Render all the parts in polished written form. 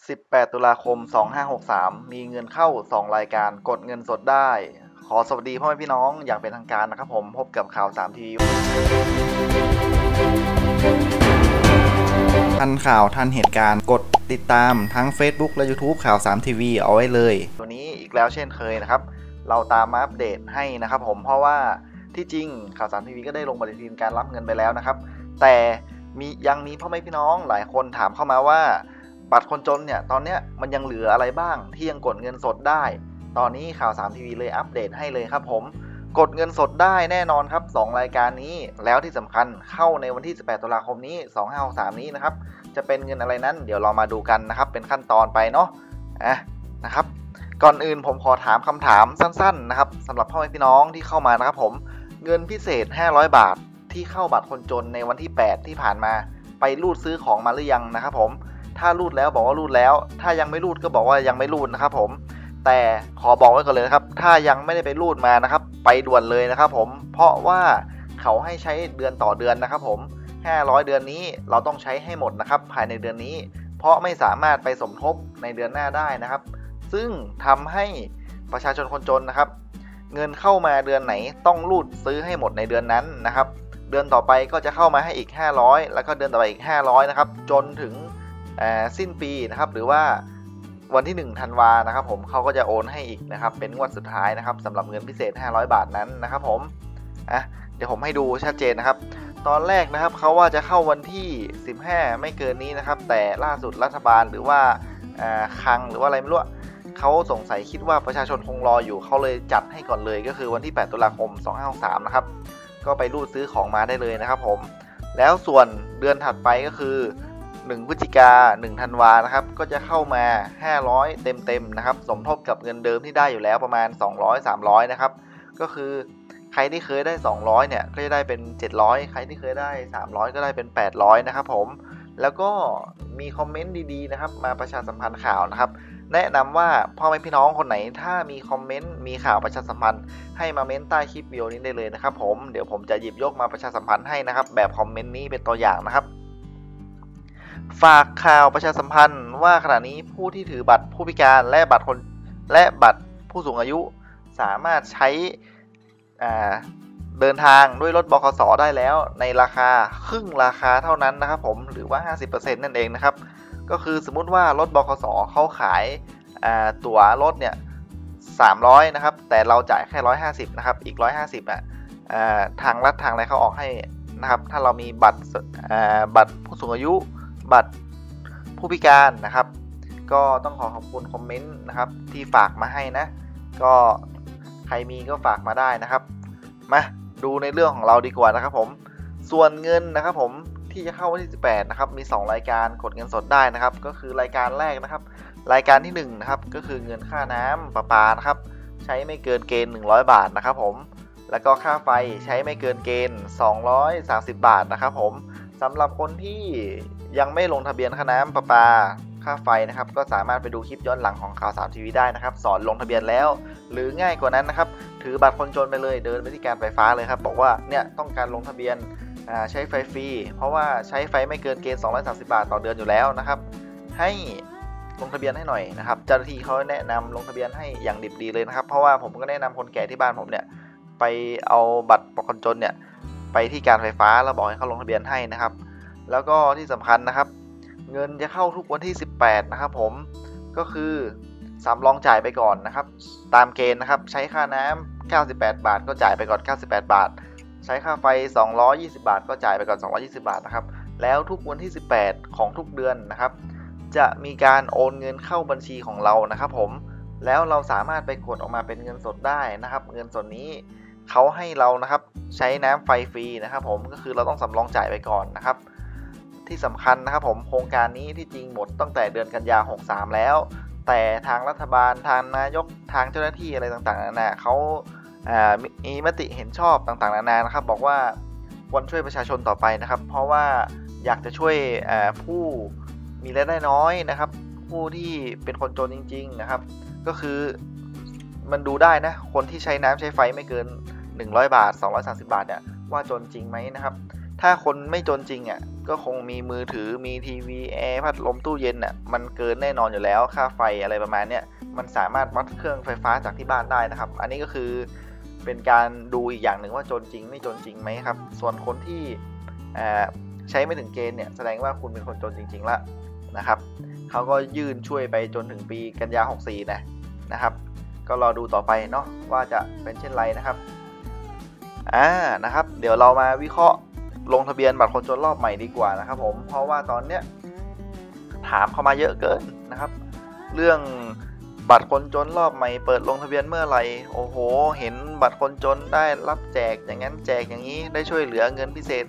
18 ตุลาคม 2563 มีเงินเข้า 2 รายการกดเงินสดได้ ขอสวัสดีพ่อแม่พี่น้องอย่างเป็นทางการนะครับผมพบกับข่าว3ทีวีทันข่าวทันเหตุการณ์กดติดตามทั้ง Facebook และ YouTube ข่าว3ทีวีเอาไว้เลยตัวนี้อีกแล้วเช่นเคยนะครับเราตามมาอัปเดตให้นะครับผมเพราะว่าที่จริงข่าว3ทีวีก็ได้ลงปฏิทินการรับเงินไปแล้วนะครับแต่ยังมีพ่อแม่พี่น้องหลายคนถามเข้ามาว่าบัตรคนจนเนี่ยตอนนี้มันยังเหลืออะไรบ้างที่ยังกดเงินสดได้ตอนนี้ข่าว3ทีวีเลยอัปเดตให้เลยครับผมกดเงินสดได้แน่นอนครับ2รายการนี้แล้วที่สำคัญเข้าในวันที่18ตุลาคมนี้2563นี้นะครับจะเป็นเงินอะไรนั้นเดี๋ยวเรามาดูกันนะครับเป็นขั้นตอนไปเนาะนะครับก่อนอื่นผมขอถามคำถามสั้นๆนะครับสำหรับพ่อแม่พี่น้องที่เข้ามานะครับผมเงินพิเศษ500บาทที่เข้าบัตรคนจนในวันที่8ที่ผ่านมาไปรูดซื้อของมาหรือยังนะครับผมถ้ารูดแล้วบอกว่ารูดแล้วถ้ายังไม่รูดก็บอกว่ายังไม่รูดนะครับผมแต่ขอบอกไว้ก่อนเลยนะครับถ้ายังไม่ได้ไปรูดมานะครับไปด่วนเลยนะครับผมเพราะว่าเขาให้ใช้เดือนต่อเดือนนะครับผม500เดือนนี้เราต้องใช้ให้หมดนะครับภายในเดือนนี้เพราะไม่สามารถไปสมทบในเดือนหน้าได้นะครับซึ่งทำให้ประชาชนคนจนนะครับเงินเข้ามาเดือนไหนต้องรูดซื้อให้หมดในเดือนนั้นนะครับเดือนต่อไปก็จะเข้ามาให้อีก500แล้วก็เดือนต่อไปอีก500นะครับจนถึงสิ้นปีนะครับหรือว่าวันที่1ธันวานะครับผมเขาก็จะโอนให้อีกนะครับเป็นงวดสุดท้ายนะครับสำหรับเงินพิเศษ500บาทนั้นนะครับผมเดี๋ยวผมให้ดูชัดเจนนะครับตอนแรกนะครับเขาว่าจะเข้าวันที่15ไม่เกินนี้นะครับแต่ล่าสุดรัฐบาลหรือว่าคลังหรือว่าอะไรไม่รู้เขาสงสัยคิดว่าประชาชนคงรออยู่เขาเลยจัดให้ก่อนเลยก็คือวันที่8ตุลาคม2563นะครับก็ไปรูดซื้อของมาได้เลยนะครับผมแล้วส่วนเดือนถัดไปก็คือ1พฤศจิกา1ธันวานะครับก็จะเข้ามา500เต็มๆนะครับสมทบกับเงินเดิมที่ได้อยู่แล้วประมาณ200-300นะครับก็คือใครที่เคยได้200เนี่ยก็จะได้เป็น700ใครที่เคยได้300ก็ได้เป็น800นะครับผมแล้วก็มีคอมเมนต์ดีๆนะครับมาประชาสัมพันธ์ข่าวนะครับแนะนำว่าพ่อแม่พี่น้องคนไหนถ้ามีคอมเมนต์มีข่าวประชาสัมพันธ์ให้มาเม้นใต้คลิปวิดีโอนี้ได้เลยนะครับผมเดี๋ยวผมจะหยิบยกมาประชาสัมพันธ์ให้นะครับแบบคอมเมนต์นี้เป็นตัวอย่างนะครับฝากข่าวประชาสัมพันธ์ว่าขณะนี้ผู้ที่ถือบัตรผู้พิการและบัตรผู้สูงอายุสามารถใช้เดินทางด้วยรถบขส.ได้แล้วในราคาครึ่งราคาเท่านั้นนะครับผมหรือว่า 50% นั่นเองนะครับก็คือสมมุติว่ารถบขส.เขาขายตั๋วรถเนี่ย300นะครับแต่เราจ่ายแค่150นะครับอีก150ทางรัฐทางอะไรเขาออกให้นะครับถ้าเรามีบัตรผู้สูงอายุบัตรผู้พิการนะครับก็ต้องขอบคุณคอมเมนต์นะครับที่ฝากมาให้นะก็ใครมีก็ฝากมาได้นะครับมาดูในเรื่องของเราดีกว่านะครับผมส่วนเงินนะครับผมที่จะเข้าวันที่18นะครับมี2รายการกดเงินสดได้นะครับก็คือรายการแรกนะครับรายการที่1นะครับก็คือเงินค่าน้ำประปานะครับใช้ไม่เกินเกณฑ์100บาทนะครับผมแล้วก็ค่าไฟใช้ไม่เกินเกณฑ์230บาทนะครับผมสำหรับคนที่ยังไม่ลงทะเบียนค่าน้ำประปาค่าไฟนะครับก็สามารถไปดูคลิปย้อนหลังของข่าว3ทีวีได้นะครับสอนลงทะเบียนแล้วหรือง่ายกว่านั้นนะครับถือบัตรคนจนไปเลยเดินไปที่การไฟฟ้าเลยครับบอกว่าเนี่ยต้องการลงทะเบียนใช้ไฟฟรีเพราะว่าใช้ไฟไม่เกินเกณฑ์230บาทต่อเดือนอยู่แล้วนะครับให้ลงทะเบียนให้หน่อยนะครับเจ้าหน้าที่เขาแนะนำลงทะเบียนให้อย่างดิบดีเลยนะครับเพราะว่าผมก็แนะนำคนแก่ที่บ้านผมเนี่ยไปเอาบัตรคนจนเนี่ยไปที่การไฟฟ้าแล้วบอกให้เขาลงทะเบียนให้นะครับแล้วก็ที่สำคัญนะครับเงินจะเข้าทุกวันที่18นะครับผมก็คือสำรองจ่ายไปก่อนนะครับตามเกณฑ์นะครับใช้ค่าน้ำ98บาทก็จ่ายไปก่อน98บาทใช้ค่าไฟ220บาทก็จ่ายไปก่อน220บาทนะครับแล้วทุกวันที่18ของทุกเดือนนะครับจะมีการโอนเงินเข้าบัญชีของเรานะครับผมแล้วเราสามารถไปกดออกมาเป็นเงินสดได้นะครับเงินสดนี้เขาให้เรานะครับใช้น้ำไฟฟรีนะครับผมก็คือเราต้องสำรองจ่ายไปก่อนนะครับที่สำคัญนะครับผมโครงการนี้ที่จริงหมดตั้งแต่เดือนกันยา63แล้วแต่ทางรัฐบาลทางนายกทางเจ้าหน้าที่อะไรต่างๆนานาเขามีมติเห็นชอบต่างๆนานานะครับบอกว่าควรช่วยประชาชนต่อไปนะครับเพราะว่าอยากจะช่วยผู้มีรายได้น้อยนะครับผู้ที่เป็นคนจนจริงๆนะครับก็คือมันดูได้นะคนที่ใช้น้ำใช้ไฟไม่เกิน100บาท230บาทเนี่ยว่าจนจริงไหมนะครับถ้าคนไม่จนจริงก็คงมีมือถือมีทีวีแอร์พัดลมตู้เย็นน่ะมันเกินแน่นอนอยู่แล้วค่าไฟอะไรประมาณเนี้ยมันสามารถวัดเครื่องไฟฟ้าจากที่บ้านได้นะครับอันนี้ก็คือเป็นการดูอีกอย่างหนึ่งว่าจนจริงไม่จนจริงไหมครับส่วนคนที่ใช้ไม่ถึงเกณฑ์เนี่ยแสดงว่าคุณเป็นคนจนจริงๆแล้วนะครับเขาก็ยื่นช่วยไปจนถึงปีกันยา64นะครับก็รอดูต่อไปเนาะว่าจะเป็นเช่นไรนะครับนะครับเดี๋ยวเรามาวิเคราะห์ลงทะเบียนบัตรคนจนรอบใหม่ดีกว่านะครับผมเพราะว่าตอนเนี้ยถามเข้ามาเยอะเกินนะครับเรื่องบัตรคนจนรอบใหม่เปิดลงทะเบียนเมื่อไหร่โอ้โหเห็นบัตรคนจนได้รับแจกอย่างนั้นแจกอย่างนี้ได้ช่วยเหลือเงินพิเศษ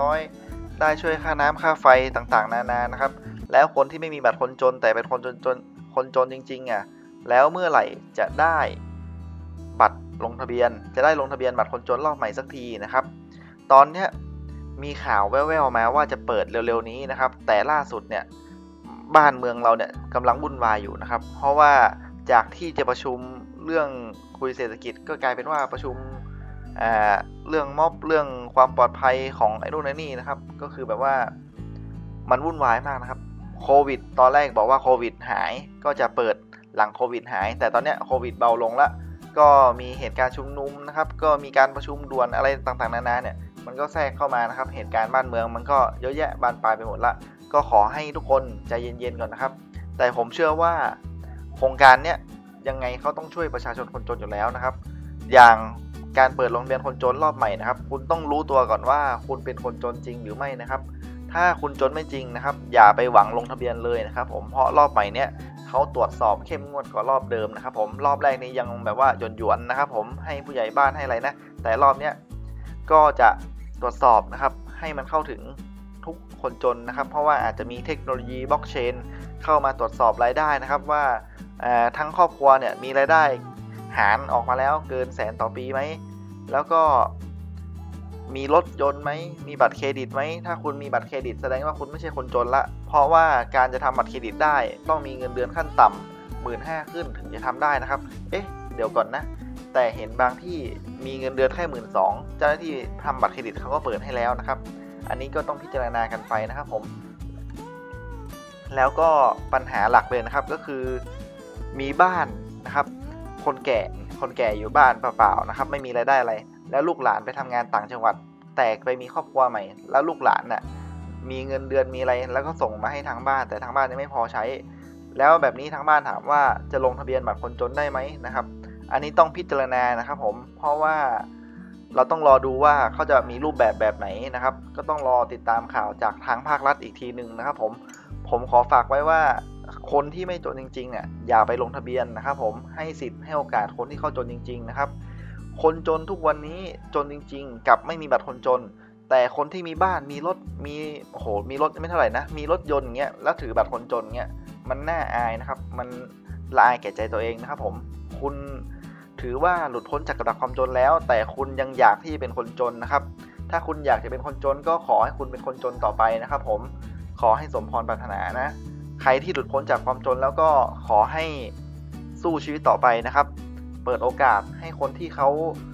500ได้ช่วยค่าน้ำค่าไฟต่างๆนานานะครับแล้วคนที่ไม่มีบัตรคนจนแต่เป็นคนจนจริงๆแล้วเมื่อไหร่จะได้บัตรลงทะเบียนจะได้ลงทะเบียนบัตรคนจนรอบใหม่สักทีนะครับตอนเนี้ยมีข่าวแว่วๆมาว่าจะเปิดเร็วๆนี้นะครับแต่ล่าสุดเนี่ยบ้านเมืองเราเนี่ยกำลังวุ่นวายอยู่นะครับเพราะว่าจากที่จะประชุมเรื่องคุยเศรษฐกิจก็กลายเป็นว่าประชุมเรื่องม็อบเรื่องความปลอดภัยของไอ้นู่นไอ้นี่นะครับก็คือแบบว่ามันวุ่นวายมากนะครับโควิดตอนแรกบอกว่าโควิดหายก็จะเปิดหลังโควิดหายแต่ตอนเนี้ยโควิดเบาลงแล้วก็มีเหตุการณ์ชุมนุมนะครับก็มีการประชุมด่วนอะไรต่างๆนานาเนี่ยมันก็แทรกเข้ามานะครับเหตุการณ์บ้านเมืองมันก็เยอะแยะบานปลายไปหมดละก็ขอให้ทุกคนใจเย็นๆก่อนนะครับแต่ผมเชื่อว่าโครงการเนี้ยยังไงเขาต้องช่วยประชาชนคนจนอยู่แล้วนะครับอย่างการเปิดโรงเรียนคนจนรอบใหม่นะครับคุณต้องรู้ตัวก่อนว่าคุณเป็นคนจนจริงหรือไม่นะครับถ้าคุณจนไม่จริงนะครับอย่าไปหวังลงทะเบียนเลยนะครับผมเพราะรอบใหม่เนี้ยเขาตรวจสอบเข้มงวดกว่ารอบเดิมนะครับผมรอบแรกนี้ยังแบบว่าหยวนๆนะครับผมให้ผู้ใหญ่บ้านให้อะไรนะแต่รอบเนี้ยก็จะตรวจสอบนะครับให้มันเข้าถึงทุกคนจนนะครับเพราะว่าอาจจะมีเทคโนโลยีบล็อกเชนเข้ามาตรวจสอบรายได้นะครับว่าทั้งครอบครัวเนี่ยมีรายได้หารออกมาแล้วเกิน100,000ต่อปีไหมแล้วก็มีรถยนต์ไหมมีบัตรเครดิตไหมถ้าคุณมีบัตรเครดิตแสดงว่าคุณไม่ใช่คนจนละเพราะว่าการจะทำบัตรเครดิตได้ต้องมีเงินเดือนขั้นต่ำ15,000ขึ้นถึงจะทำได้นะครับเดี๋ยวก่อนนะแต่เห็นบางที่มีเงินเดือนแค่12,000เจ้าหน้าที่ทำบัตรเครดิตเขาก็เปิดให้แล้วนะครับอันนี้ก็ต้องพิจารณากันไปนะครับผมแล้วก็ปัญหาหลักเลยนะครับก็คือมีบ้านนะครับคนแก่อยู่บ้านเปล่าๆนะครับไม่มีรายได้อะไรแล้วลูกหลานไปทำงานต่างจังหวัดแตกไปมีครอบครัวใหม่แล้วลูกหลานน่ะมีเงินเดือนมีอะไรแล้วก็ส่งมาให้ทางบ้านแต่ทางบ้านยังไม่พอใช้แล้วแบบนี้ทางบ้านถามว่าจะลงทะเบียนบัตรคนจนได้ไหมนะครับอันนี้ต้องพิจารณานะครับผมเพราะว่าเราต้องรอดูว่าเขาจะมีรูปแบบไหนนะครับก็ต้องรอติดตามข่าวจากทางภาครัฐอีกทีหนึ่งนะครับผมขอฝากไว้ว่าคนที่ไม่จนจริงๆเนี่ยอย่าไปลงทะเบียนนะครับผมให้สิทธิ์ให้โอกาสคนที่เขาจนจริงๆนะครับคนจนทุกวันนี้จนจริงๆกับไม่มีบัตรคนจนแต่คนที่มีบ้านมีรถมีรถไม่เท่าไหร่นะมีรถยนต์อย่างเงี้ยแล้วถือบัตรคนจนเงี้ยมันน่าอายนะครับมันละอายแก่ใจตัวเองนะครับผมคุณถือว่าหลุดพ้นจากกระดับความจนแล้วแต่คุณยังอยากที่จะเป็นคนจนนะครับถ้าคุณอยากจะเป็นคนจนก็ขอให้คุณเป็นคนจนต่อไปนะครับผมขอให้สมพรปรารถนานะใครที่หลุดพ้นจากความจนแล้วก็ขอให้สู้ชีวิตต่อไปนะครับเปิดโอกาสให้คนที่เขา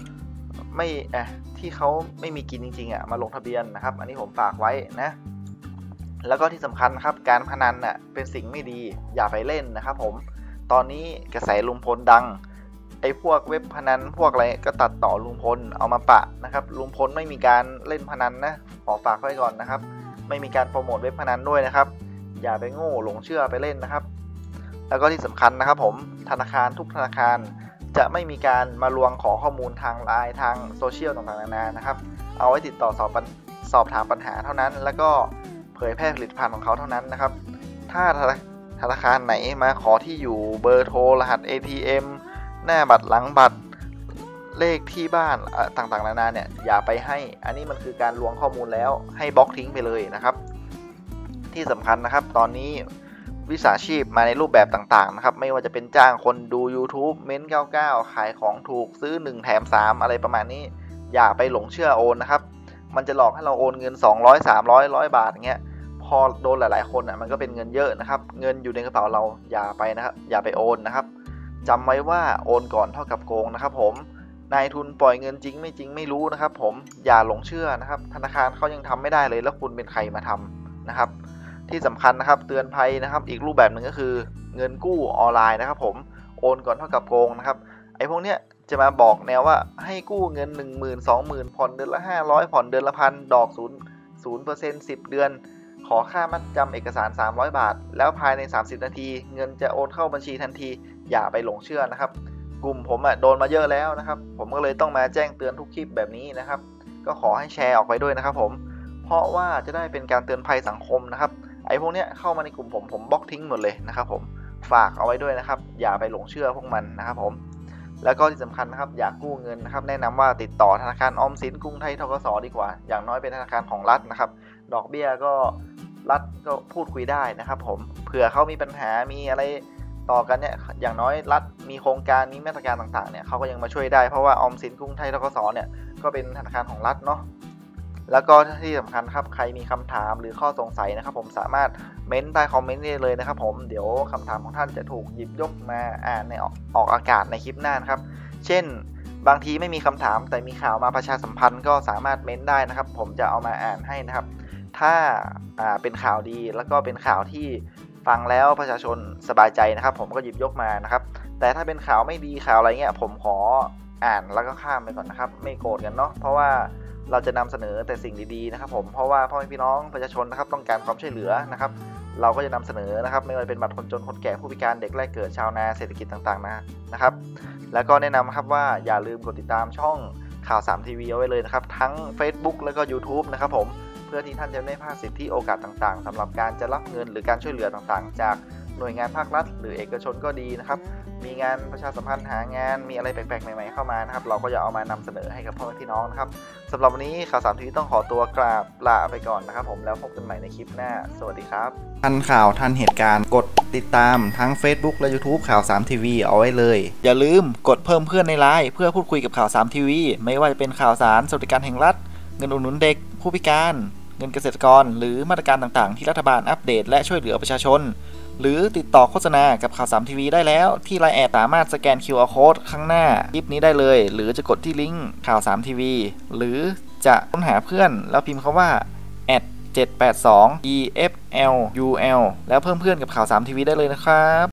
ไม่มีกินจริงๆมาลงทะเบียนนะครับอันนี้ผมฝากไว้นะแล้วก็ที่สำคัญครับการพนันเป็นสิ่งไม่ดีอย่าไปเล่นนะครับผมตอนนี้กระแสลุงพลดังไอ้พวกเว็บพนันพวกอะไรก็ตัดต่อลุงพลเอามาปะนะครับลุงพลไม่มีการเล่นพนันนะขอฝากไว้ก่อนนะครับไม่มีการโปรโมทเว็บพนันด้วยนะครับอย่าไปโง่หลงเชื่อไปเล่นนะครับแล้วก็ที่สำคัญนะครับผมธนาคารทุกธนาคารจะไม่มีการมาลวงขอข้อมูลทางไลน์ทางโซเชียลต่างๆนานานะครับเอาไว้ติดต่อสอบถามปัญหาเท่านั้นแล้วก็เผยแพร่ผลิตภัณฑ์ของเขาเท่านั้นนะครับถ้าธนาคารไหนมาขอที่อยู่เบอร์โทรรหัส ATM หน้าบัตรหลังบัตรเลขที่บ้านต่างๆนานาเนี่ยอย่าไปให้อันนี้มันคือการลวงข้อมูลแล้วให้บล็อกทิ้งไปเลยนะครับที่สำคัญนะครับตอนนี้วิชาชีพมาในรูปแบบต่างๆนะครับไม่ว่าจะเป็นจ้างคนดู YouTube เม้น99ขายของถูกซื้อ1แถม3อะไรประมาณนี้อย่าไปหลงเชื่อโอนนะครับมันจะหลอกให้เราโอนเงิน200 300 100 บาทอย่างเงี้ยพอโดนหลายๆคนมันก็เป็นเงินเยอะนะครับเงินอยู่ในกระเป๋าเราอย่าไปนะครับอย่าไปโอนนะครับจำไว้ว่าโอนก่อนเท่ากับโกงนะครับผมนายทุนปล่อยเงินจริงไม่จริงไม่รู้นะครับผมอย่าหลงเชื่อนะครับธนาคารเขายังทำไม่ได้เลยแล้วคุณเป็นใครมาทนะครับที่สำคัญนะครับเตือนภัยนะครับอีกรูปแบบหนึ่งก็คือเงินกู้ออนไลน์นะครับผมโอนก่อนเท่ากับโกงนะครับไอ้พวกเนี้ยจะมาบอกแนวว่าให้กู้เงิน 10,000 20,000 ผ่อนเดือนละ500ผ่อนเดือนละพันดอก0% 10 เดือนขอค่ามัดจำเอกสาร300 บาทแล้วภายใน30 นาทีเงินจะโอนเข้าบัญชีทันทีอย่าไปหลงเชื่อนะครับกลุ่มผมโดนมาเยอะแล้วนะครับผมก็เลยต้องมาแจ้งเตือนทุกคลิปแบบนี้นะครับก็ขอให้แชร์ออกไปด้วยนะครับผมเพราะว่าจะได้เป็นการเตือนภัยสังคมนะครับไอ้พวกเนี้ยเข้ามาในกลุ่มผมบล็อกทิ้งหมดเลยนะครับผมฝากเอาไว้ด้วยนะครับอย่าไปหลงเชื่อพวกมันนะครับผมแล้วก็ที่สำคัญนะครับอยากกู้เงินนะครับแนะนำว่าติดต่อธนาคารออมสินกรุงไทยธกสดีกว่าอย่างน้อยเป็นธนาคารของรัฐนะครับดอกเบี้ยก็รัฐก็พูดคุยได้นะครับผมเผื่อเขามีปัญหามีอะไรต่อกันเนี่ยอย่างน้อยรัฐมีโครงการมีมาตรการต่างๆเนี่ยเขาก็ยังมาช่วยได้เพราะว่าออมสินกรุงไทยธกสเนี่ยก็เป็นธนาคารของรัฐเนาะแล้วก็ที่สำคัญครับใครมีคำถามหรือข้อสงสัยนะครับผมสามารถเม้นใต้คอมเมนต์ได้เลยนะครับผมเดี๋ยวคำถามของท่านจะถูกหยิบยกมาอ่านในออกอากาศในคลิปหน้านะครับเช่นบางทีไม่มีคำถามแต่มีข่าวมาประชาสัมพันธ์ก็สามารถเม้นได้นะครับผมจะเอามาอ่านให้นะครับถ้าเป็นข่าวดีแล้วก็เป็นข่าวที่ฟังแล้วประชาชนสบายใจนะครับผมก็หยิบยกมานะครับแต่ถ้าเป็นข่าวไม่ดีข่าวอะไรเงี้ยผมขออ่านแล้วก็ข้ามไปก่อนนะครับไม่โกรธกันเนาะเพราะว่าเราจะนำเสนอแต่สิ่งดีๆนะครับผมเพราะว่าพ่อแม่พี่น้องประชาชนนะครับต้องการความช่วยเหลือนะครับเราก็จะนำเสนอนะครับไม่ว่าจะเป็นบัตรคนจนคนแก่ผู้พิการเด็กแรกเกิดชาวนาเศรษฐกิจต่างๆนะครับแล้วก็แนะนำครับว่าอย่าลืมกดติดตามช่องข่าว3 ทีวีเอาไว้เลยนะครับทั้ง Facebook แล้วก็ YouTube นะครับผมเพื่อที่ท่านจะไม่พลาดสิทธิโอกาสต่างๆสำหรับการจะรับเงินหรือการช่วยเหลือต่างๆจากหน่วยงานภาครัฐหรือเอกชนก็ดีนะครับมีงานประชาสัมพันธ์หางานมีอะไรแปลกๆใหม่ๆเข้ามานะครับเราก็จะเอามานำเสนอให้กับพ่อแม่พี่น้องนะครับสำหรับวันนี้ข่าว3 ทีวีต้องขอตัวกราบลาไปก่อนนะครับผมแล้วพบกันใหม่ในคลิปหน้าสวัสดีครับทันข่าวทันเหตุการณ์กดติดตามทั้ง Facebook และ YouTube ข่าว3 ทีวีเอาไว้เลยอย่าลืมกดเพิ่มเพื่อนในไลน์เพื่อพูดคุยกับข่าว3 ทีวีไม่ว่าจะเป็นข่าวสารสวัสดิการแห่งรัฐเงินอุดหนุนเด็กผู้พิการเงินเกษตรกรหรือมาตรการต่างๆที่รัฐบาลอัปเดตและช่วยเหลือประชาชนหรือติดต่อโฆษณากับข่าว3 ทีวีได้แล้วที่ LINE แอดสามารถสแกน QR Code ข้างหน้าคลิปนี้ได้เลยหรือจะกดที่ลิงก์ข่าว3 ทีวีหรือจะค้นหาเพื่อนแล้วพิมพ์คำว่า782 EFLUL แล้วเพิ่มเพื่อนกับข่าว3 ทีวีได้เลยนะครับ